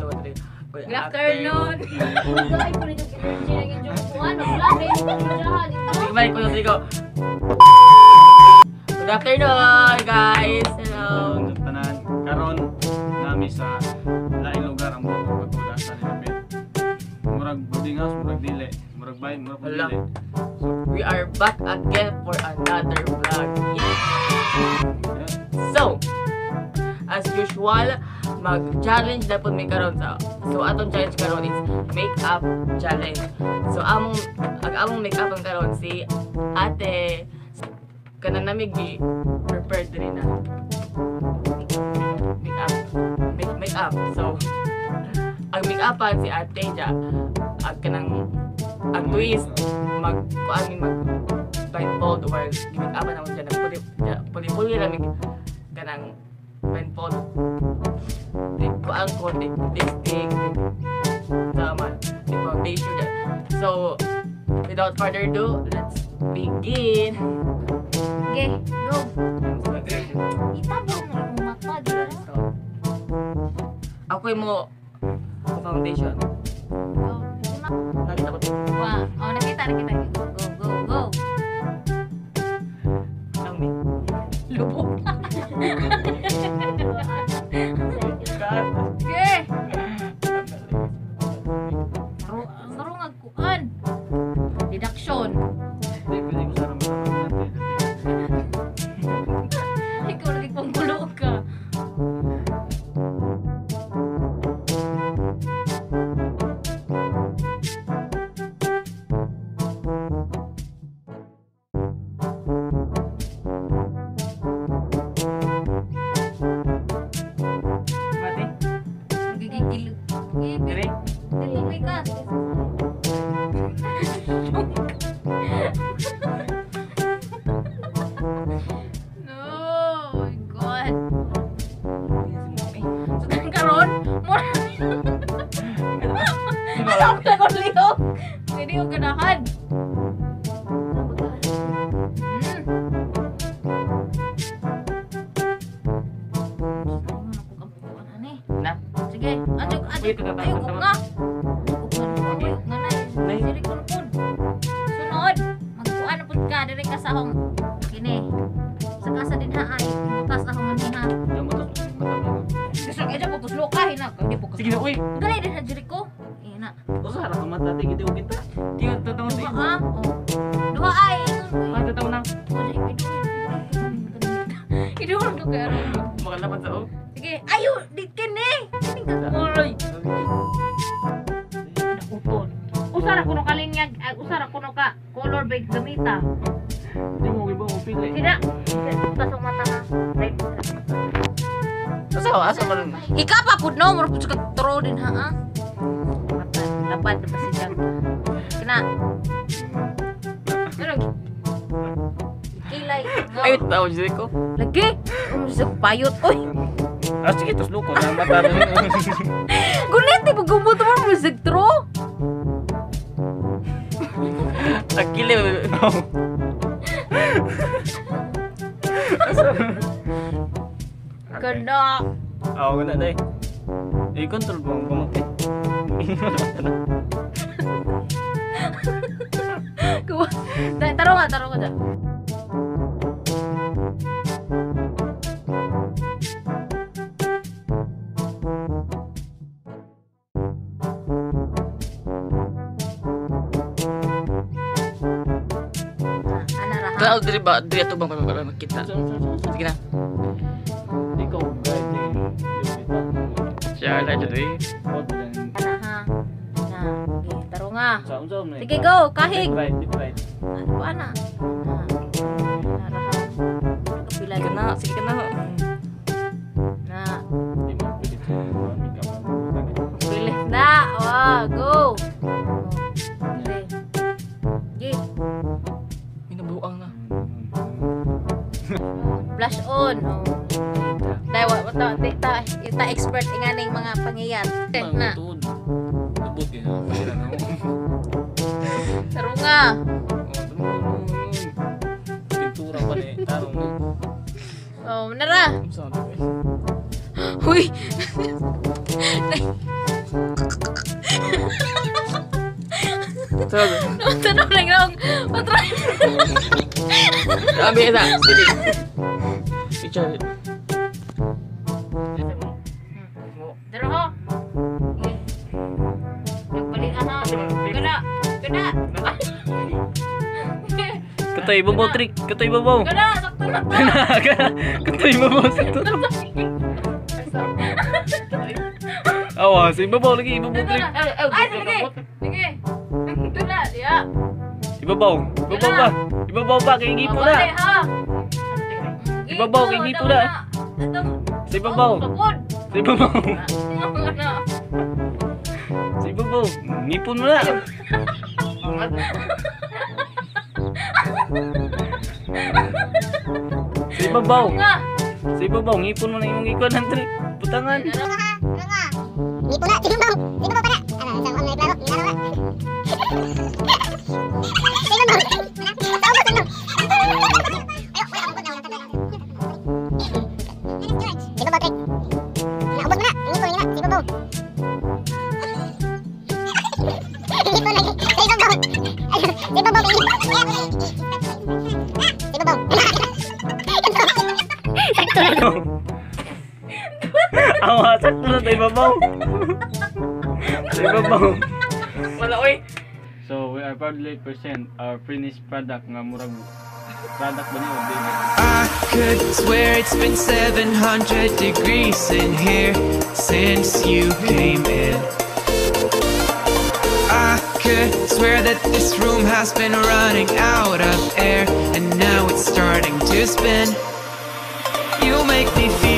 2, 3. Good afternoon. Ay, po nito energy lang yung jokuan. Maglaki mo jahan ito. Sige, balik ko na ko. Good afternoon, guys. Hello. Tanan karon nami sa laing lugar ang buong pagkugasan ni David. Murag boarding house, murag dili, murag bahay, murag Hala. dili. We are back again for another vlog. Yeah. So, as usual, mag-challenge na po may karon sa. So, atong challenge karon is make-up challenge. So, among make-up ang karon si Ate kanang namig gi prepared din na make-up. So, ang make-upan si Ate Ja ang kanang ang twist kuan mi blindfold or gimik-upan ako dyan puli-puli lang kanang blindfold kuan ko lipstick tama di foundation dyan. So without further ado, let's begin. Okay, go. Itabang mo yung mata dito. Ako yung mo foundation. Go. Nakita ko Wow. Oh, nakita. Go. lang ni Lubog. God. Okay. Karong agkuan. Deduction. Hindi pwede ko sana matapos natin. Ikaw lagi panggulo ka. Mati. Gigigil. Dire. Dili ka. No, oh my God. So, karon, mura. Alam ko na kung liyok. Pwede yung ganahan. Na. Sige, ayok nga. Ayok nga na. Sige ko na po. Sunod, magkuhan na po ka. Dari ka sa akong kini. Sa kasa din ha ay. Bukas akong maniha. Yung mata Gusto ka dyan, putos lokahin na. Hindi po Sige na, uy. Dali din ha, Jericho ko. Ina. o sa harap ang mata di kita kita. Di ko tatawa Duha sa ha? Duha ay. tatawa na. Idulog ko kaya rin. Makalapan sa o. Sige, ayo, di kini. Kini ka kuloy. Utol. Usara kuno kalinyag, usara kuno ka color bag gamita. Di mo iba mo pili. Tidak. Pasok mata ha. Right. Asa mo lang. Ika pa pud no, mura pud ka tro din ha. Mata, lapad na si Jang. Kena. Ano? Kilay. Ay, tatawa dyan ko. Lagi. Sa payot oy. Ah sige tos luko na mata na. Gunit di ba gumot mo music tro? Agili. Ganda. Ako ganda dai. I-control mo ang bumok eh. Taro nga dyan. Kaya diri ba? Diri ito bang makita? Sige na. Ikaw guide eh. Siya na diri. Ana ha. Na, okay, taro nga. Sa na. Sige go, kahig. Deep right. Ano pa na? Kapila Sige na. Sige na. na. Di mo pwede ito. Makeup ang Pilih na. Oh, go. Okay. Sige. Minabuang na. Blush on. Oh. Dahil ita expert inganing mga pangiyat. Na. Lubot yun. Pagkira na ako. Taro nga. Pintura pa ni tarong mo. Oh, nara. Sabi ko eh. Huy. Sabi. Tanong lang lang. Patry. Sabi ito. Dili. Picture. Pero ho. Nagbalikan ha. Kada. Kada. Katay babaw trick. Katay babaw. Kada. Sakto na to. Katay babaw sa to. Awa, sa ibabaw lagi ibabaw trick. Ay, sige. Sige. Kada. Ya. Ibabaw. Ibabaw ba? Ibabaw ba kay gipo na. Ibabaw kay gipo na. Sa ibabaw. Sa ibabaw. Sa ibabaw. Ngipon mo na. Sa ibabaw. Sa ibabaw. Ngipon mo na yung ikuan ng trick. Putangan. Ngipon na, sibabaw. Sibabaw pa na. Ano, sa online klaro, ingano na. Sibabaw. Taubos ano. Sibabaw trick. Naubos mo na. Ngipon na, sibabaw. Ngipon lagi. Sibabaw. Sibabaw. Sibabaw. Awa, sakto na tayo babaw. Tayo babaw. Wala, oy. So, we are proudly present our finished product nga murag product ba niyo, baby? I could swear it's been 700 degrees in here since you came in. I could swear that this room has been running out of air, and now it's starting to spin. You make me feel